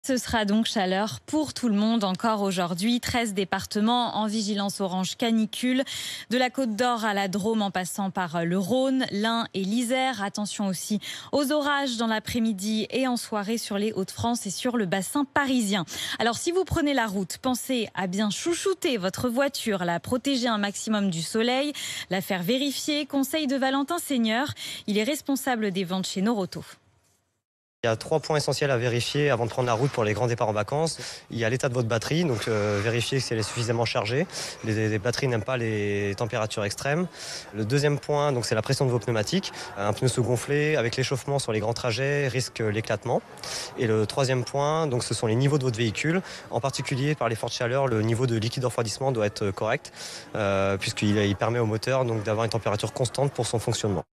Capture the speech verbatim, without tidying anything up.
Ce sera donc chaleur pour tout le monde encore aujourd'hui. treize départements en vigilance orange canicule, de la Côte d'Or à la Drôme en passant par le Rhône, l'Ain et l'Isère. Attention aussi aux orages dans l'après-midi et en soirée sur les Hauts-de-France et sur le bassin parisien. Alors si vous prenez la route, pensez à bien chouchouter votre voiture, la protéger un maximum du soleil, la faire vérifier. Conseil de Valentin Seigneur, il est responsable des ventes chez Noroto. Il y a trois points essentiels à vérifier avant de prendre la route pour les grands départs en vacances. Il y a l'état de votre batterie, donc euh, vérifier si elle est suffisamment chargée. Les, les batteries n'aiment pas les températures extrêmes. Le deuxième point, donc, c'est la pression de vos pneumatiques. Un pneu se gonfler avec l'échauffement sur les grands trajets risque l'éclatement. Et le troisième point, donc, ce sont les niveaux de votre véhicule. En particulier, par les fortes chaleurs, le niveau de liquide de refroidissement doit être correct, euh, puisqu'il il permet au moteur donc, d'avoir une température constante pour son fonctionnement.